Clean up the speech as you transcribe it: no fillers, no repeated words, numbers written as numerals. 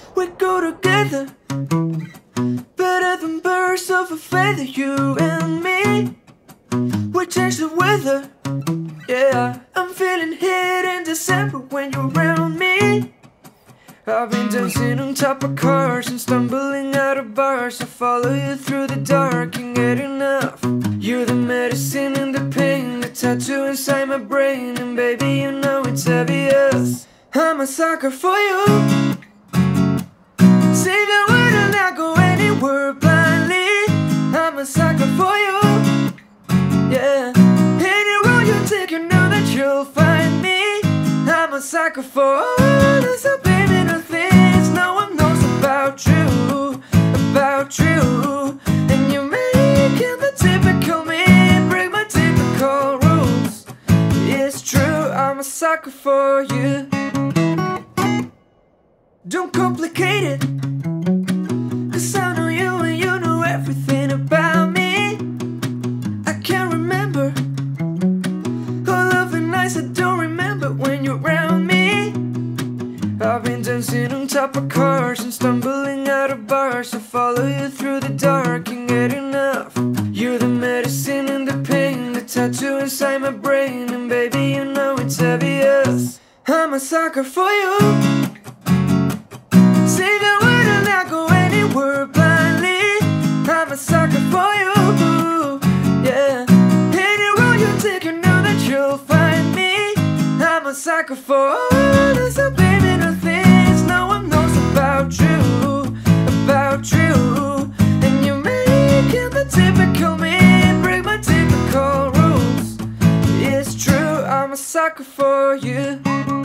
We go together, better than birds of a feather. You and me, we change the weather. Yeah, I'm feeling hit in December when you're around me. I've been dancing on top of cars and stumbling out of bars. I follow you through the dark, can't get enough. You're the medicine and the pain, the tattoo inside my brain. And baby, you know it's obvious, I'm a sucker for you. Say the word and I go anywhere blindly. I'm a sucker for you. Yeah, any road you take, you know that you'll find me. I'm a sucker for all this, so baby, the things no one knows about you, about you. And you're making the typical me break my typical rules. It's true, I'm a sucker for you. Don't complicate it, 'cause I know you and you know everything about me. I can't remember all of the nights I don't remember when you're around me. I've been dancing on top of cars and stumbling out of bars. I follow you through the dark, can't get enough. You're the medicine and the pain, the tattoo inside my brain. And baby, you know it's obvious, I'm a sucker for you. Say the word and I go anywhere blindly. I'm a sucker for you. Yeah, any road you take, you know that you'll find me. I'm a sucker for all the so baby, the things no one knows about you, about you. And you're making the typical me break my typical rules. It's true, I'm a sucker for you.